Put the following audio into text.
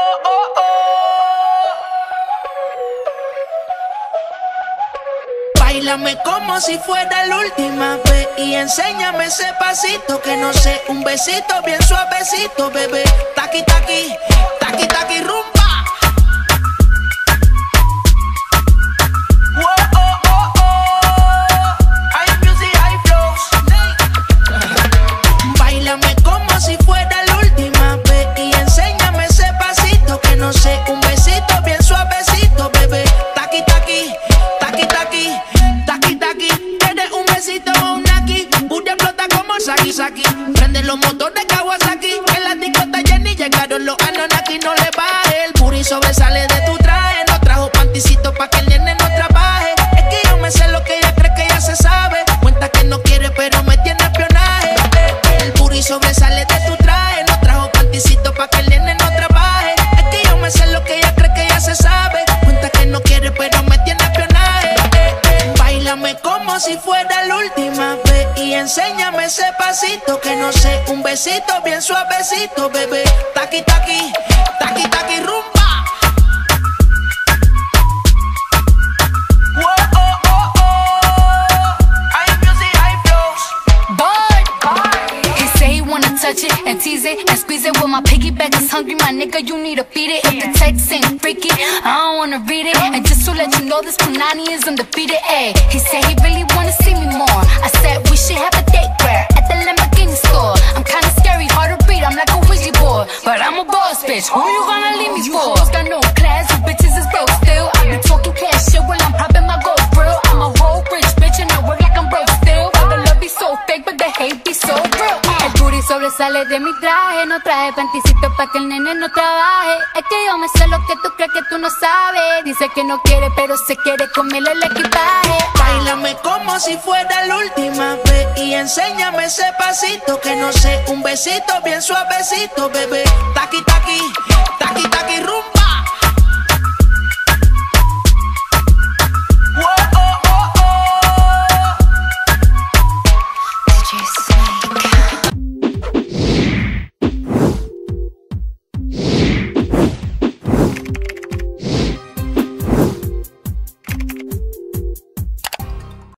Báilame como si fuera la última vez y enséñame ese pasito que no sé, un besito bien suavecito, bebé. Taqui, taqui, taqui, taqui, rumba. Báilame como si fuera la última vez y enséñame ese pasito que no sé, un besito bien suavecito, bebé. Taqui, taqui, taqui, taqui, taqui, taqui. ¿Quieres un besito o un aquí? Booty explota como Saki, Saki. Prende los motores Kawasaki. En la discota Jenny llegaron los Anunnaki. No le baje, el booty sobresale de tu traje. No trajo panticito pa' que el nene no trabaje. Es que yo me sé lo que ella cree que ella se sabe. Cuenta que no quiere pero me tiene espionaje. El booty sobresale de tu traje. No trajo panticito pa' que el nene no trabaje. Es que yo me sé lo que ella cree que ella se sabe. Cuenta que no quiere pero me tiene espionaje. Báilame como si fuera la última vez y enséñame ese pasito que no sé, un besito bien suavecito, bebé. Taqui, taqui, taqui, taqui, rumba. Touch it and tease it and squeeze it. Well, my piggyback is hungry, my nigga, you need to feed it. If the text ain't freaky, I don't wanna read it. And just to let you know, this Punani is undefeated. Ayy, he said he really wanna see me more. I said we should have a date where at the Lamborghini store. I'm kinda scary, hard to read, I'm like a Ouija board, but I'm a boss bitch. Who you gonna leave me for? You got no class, you bitches is broke still. I be talking cash shit while I'm popping my gold grill. I'm a whole rich bitch and I work like I'm broke still. But the love be so fake, but the hate be so real. Sobresale de mi traje, no traje panticito pa' que el nene no trabaje. Es que yo me sé lo que tú crees que tú no sabes. Dice que no quiere, pero se quiere comerle el equipaje. Báilame como si fuera la última vez y enséñame ese pasito que no sé, un besito bien suavecito, bebé. Taqui, taqui, taqui, taqui, rumba.